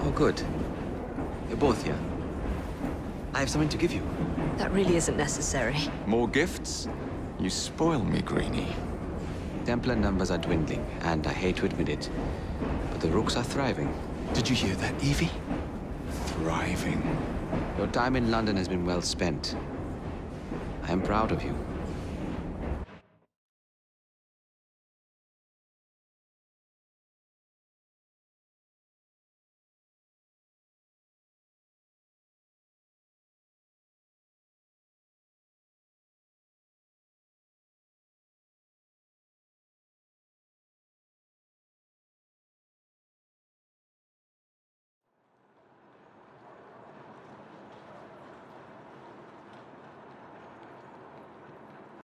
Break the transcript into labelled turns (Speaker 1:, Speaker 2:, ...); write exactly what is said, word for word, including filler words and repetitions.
Speaker 1: Oh, good. You're both here. I have something to give you.
Speaker 2: That really isn't necessary.
Speaker 3: More gifts? You spoil me, Greenie.
Speaker 1: Templar numbers are dwindling, and I hate to admit it, but the Rooks are thriving.
Speaker 3: Did you hear that, Evie? Thriving.
Speaker 1: Your time in London has been well spent. I am proud of you.